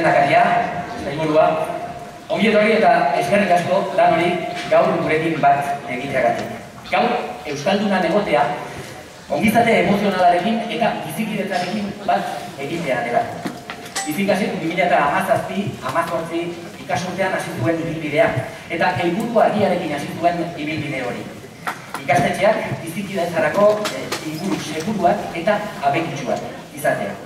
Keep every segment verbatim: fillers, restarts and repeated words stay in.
lehendakaria, sailburua, ongi etorri eta eskerrik asko lan hori gaur gurekin bat egiteagatik. Gaur, euskalduna egotea, ongizate emozionalarekin eta bizikidetzarekin bat egitea dela. Bizikasik bi mila hamazazpi hamazortzi ikasurtean hasi zuen ibilbidea, eta helburu argiarekin hasi zuen ibilbide hori. Ikastetxeak bizikidetzarako inguru seguruak eta abekitsuak izatea.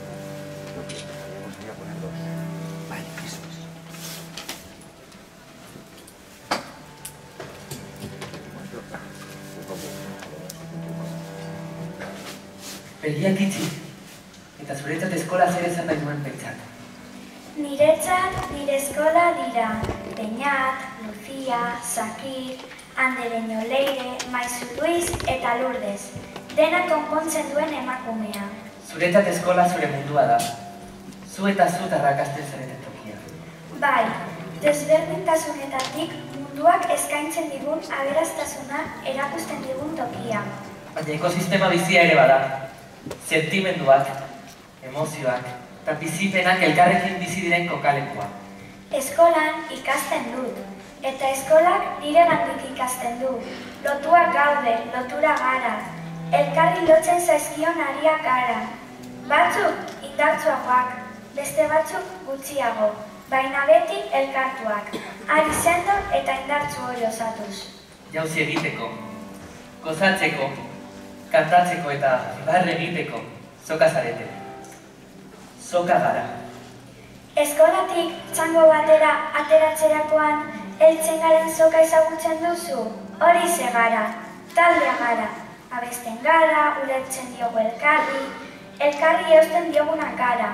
Begiak itxi, eta zuretzat eskola zer esan nahi duen pentsat. Niretzat nire eskola dira Beñat, Lucia, Sakir, Andereño Leire, Maizu Luis eta Lourdes, dena konpontzen duen emakumea. Zuretzat eskola zure mundua da. Zu eta zu tarrakasten zareten tokia. Bai, desberdintasunetatik munduak eskaintzen digun aberastasuna erakusten digun tokia. Baina ekosistema bizia ere bada. Sentimenduak, emozioak eta bizipenak elkarrekin bizi diren kokalekua. Eskolan ikasten dut, eta eskolak niregandik ikasten du. Lotuak gaude, lotura gara, elkarri lotzen zaizkion ariak gara. Batzuk indartsuagoak, beste batzuk gutxiago, baina beti elkartuak, ari sendo eta indartsu hori osatuz. Jauzi egiteko, gozatzeko, kantatzeko eta barre egiteko, soka zarete. Soka gara. Eskolatik txango batera ateratzerakoan heltzen garen soka ezagutzen duzu, hori ze gara, taldea gara. Abesten gara, ulertzen diogu elkarri, elkarri eusten diogunak gara.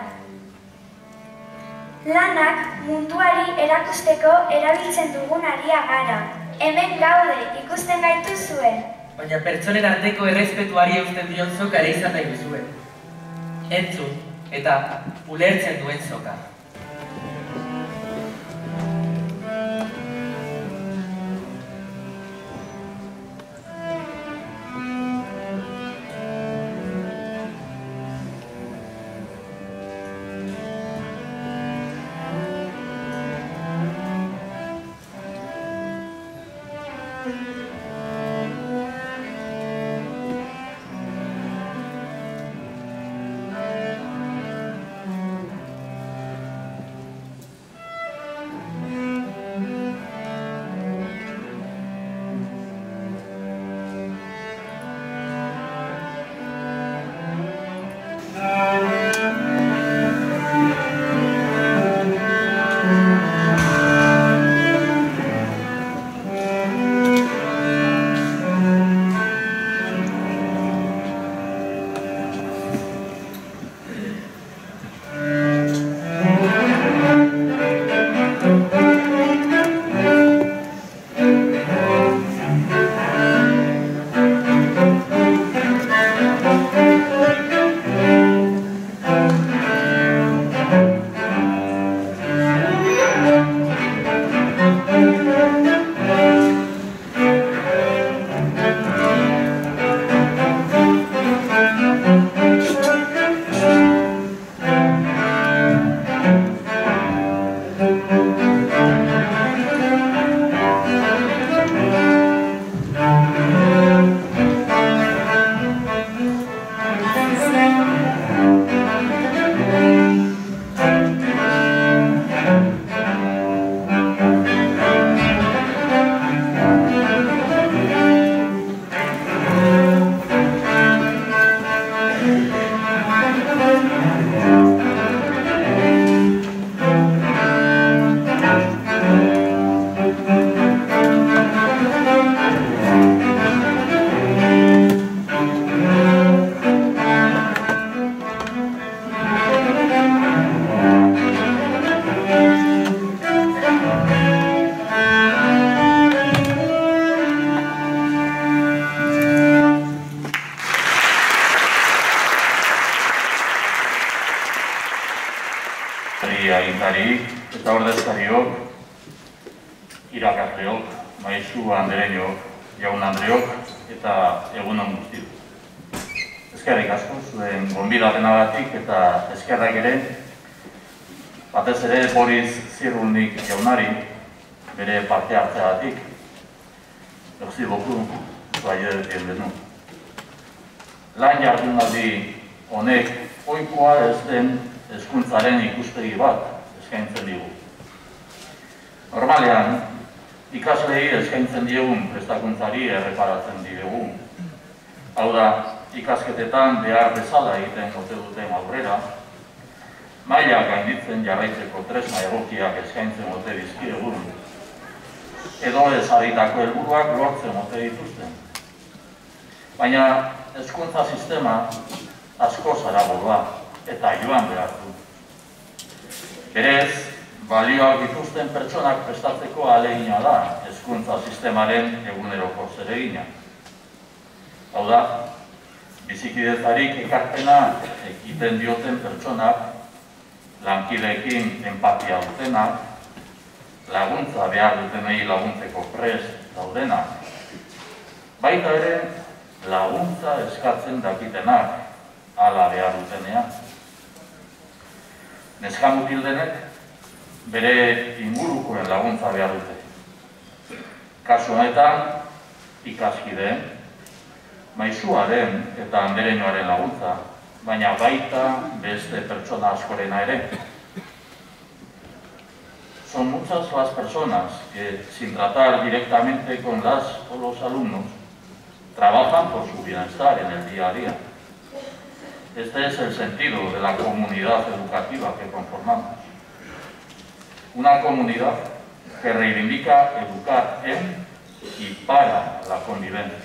Lanak munduari erakusteko erabiltzen dugun aria gara. Hemen gaude, ikusten gaituzue. Baina pertsonen arteko errespetuari eusten dion soka ere izan nahi duzuen. Entzun eta ulertzen duen soka. Agintari eta ordezkariok, irakasleok, Maizu Andereñok, Jaun Andreok eta egunon guztiok. Eskerrik asko zuen gonbidapenagatik eta eskerrak ere Batez ere Boris Zirulnik jaunari bere parte hartzeagatik. Merci beaucoup, soyez bienvenue. Lan jardunaldi honek ohikoa ez den hezkuntzaren ikuspegi bat eskaintzen digu. Normalean, ikaslei eskaintzen diegun prestakuntzari erreparatzen diogu. Hau da, ikasketetan behar bezala egiten ote duten aurrera, maila gainditzen jarraitzeko tresna egokiak eskaintzen ote dizkiegu, edo ezarritako helburuak lortzen ote dituzten. Baina hezkuntza sistema asko zaragoa eta joan behar du. Berez, balioak dituzten pertsonak prestatzeko ahalegina da hezkuntza sistemaren eguneroko zeregina. Hau da, bizikidetzarik ekarpena egiten dioten pertsonak, lankideekin empatia dutenak, laguntza behar dutenei laguntzeko prest daudenak, baita ere laguntza eskatzen dakitenak hala behar dutenean. Neska mutil denek bere ingurukoen laguntza behar dute. Kasu honetan, ikaskideen, maisuaren eta andereñoaren laguntza, baina baita beste pertsona askorena ere. Son muchas las personas que, sin tratar directamente con las o los alumnos, trabajan por su bienestar en el día a día. Este es el sentido de la comunidad educativa que conformamos. Una comunidad que reivindica educar en y para la convivencia.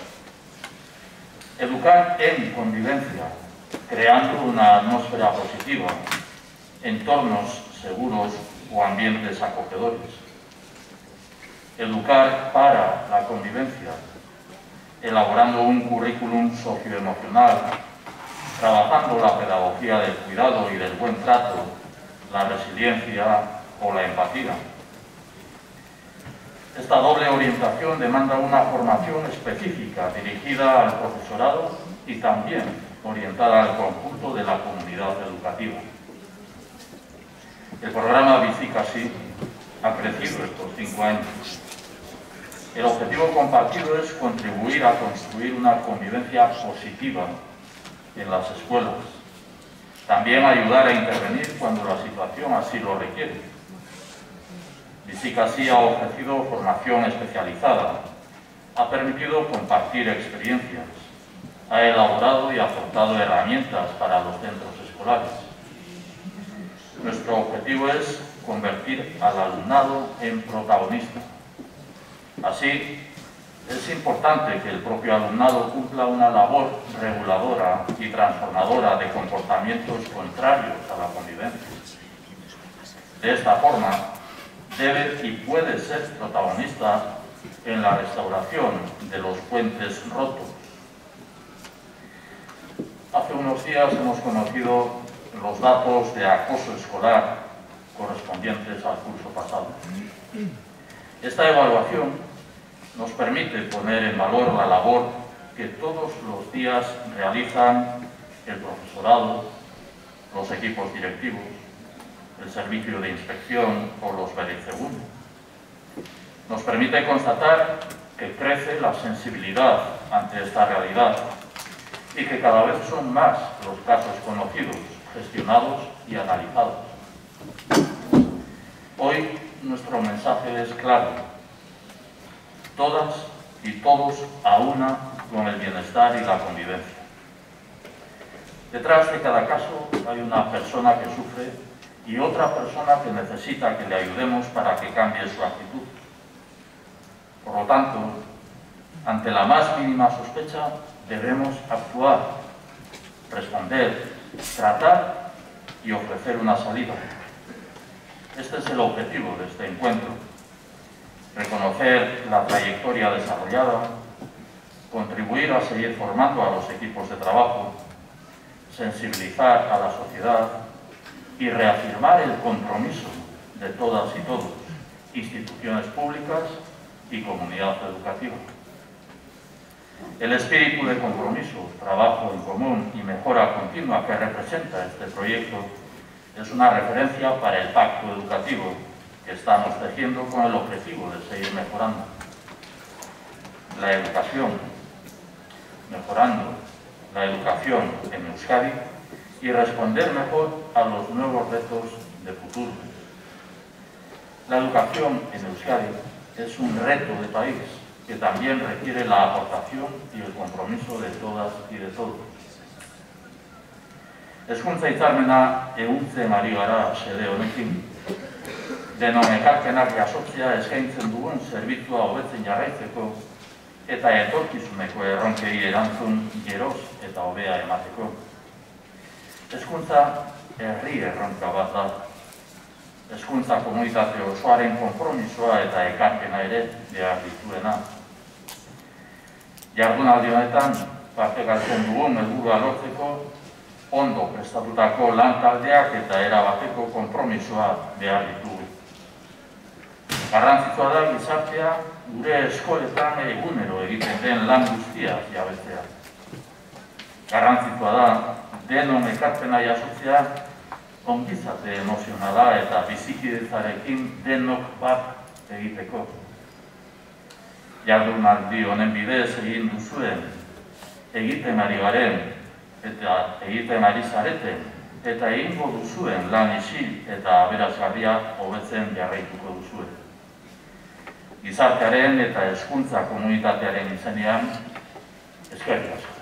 Educar en convivencia, creando una atmósfera positiva, entornos seguros o ambientes acogedores. Educar para la convivencia, elaborando un currículum socioemocional, trabajando la pedagogía del cuidado y del buen trato, la resiliencia o la empatía. Esta doble orientación demanda una formación específica dirigida al profesorado y también orientada al conjunto de la comunidad educativa. El programa Bizikasi ha crecido estos cinco años. El objetivo compartido es contribuir a construir una convivencia positiva en las escuelas. También ayudar a intervenir cuando la situación así lo requiere. Bizikasi ha ofrecido formación especializada, ha permitido compartir experiencias, ha elaborado y aportado herramientas para los centros escolares. Nuestro objetivo es convertir al alumnado en protagonista. Así, es importante que el propio alumnado cumpla una labor reguladora y transformadora de comportamientos contrarios a la convivencia. De esta forma, debe y puede ser protagonista en la restauración de los puentes rotos. Hace unos días hemos conocido los datos de acoso escolar correspondientes al curso pasado. Esta evaluación nos permite poner en valor la labor que todos los días realizan el profesorado, los equipos directivos, el servicio de inspección o los berezegundos. Nos permite constatar que crece la sensibilidad ante esta realidad y que cada vez son más los casos conocidos, gestionados y analizados. Hoy nuestro mensaje es claro. Todas y todos a una con el bienestar y la convivencia. Detrás de cada caso hay una persona que sufre y otra persona que necesita que le ayudemos para que cambie su actitud. Por lo tanto, ante la más mínima sospecha, debemos actuar, responder, tratar y ofrecer una salida. Este es el objetivo de este encuentro. Reconocer la trayectoria desarrollada, contribuir a seguir formando a los equipos de trabajo, sensibilizar a la sociedad y reafirmar el compromiso de todas y todos, instituciones públicas y comunidad educativa. El espíritu de compromiso, trabajo en común y mejora continua que representa este proyecto es una referencia para el pacto educativo que estamos tejiendo con el objetivo de seguir mejorando la educación, mejorando la educación en Euskadi y responder mejor a los nuevos retos de futuro. La educación en Euskadi es un reto de país que también requiere la aportación y el compromiso de todas y de todos. Hezkuntza hitzarmena ehuntzen ari gara xede honekin, denon ekarpenak jasotzea eskaintzen dugun zerbitzua hobetzen jarraitzeko eta etorkizuneko erronkei erantzun geroz eta hobea emateko. Hezkuntza herri erronka bat da. Hezkuntza komunitate osoaren konpromisoa eta ekarpena ere behar dituena. Jardunaldi honetan, partekatzen dugun helburua lortzeko, ondo prestatutako lantaldeak eta erabateko konpromisoa behar ditugu. Garrantzitsua da gizartea gure eskoletan egunero egiten den lan guztia jabetzea. Garrantzitsua da denon ekarpena jasotzea ongizate emozionala eta bizikidetzarekin denok bat egiteko. Jardunaldi honen bidez egin duzuen, egiten ari garen eta egiten ari zareten eta egingo duzuen lan isil eta aberasgarria hobetzen jarraituko duzuen. Gizartearen eta hezkuntza komunitatearen izenean, eskerrik asko.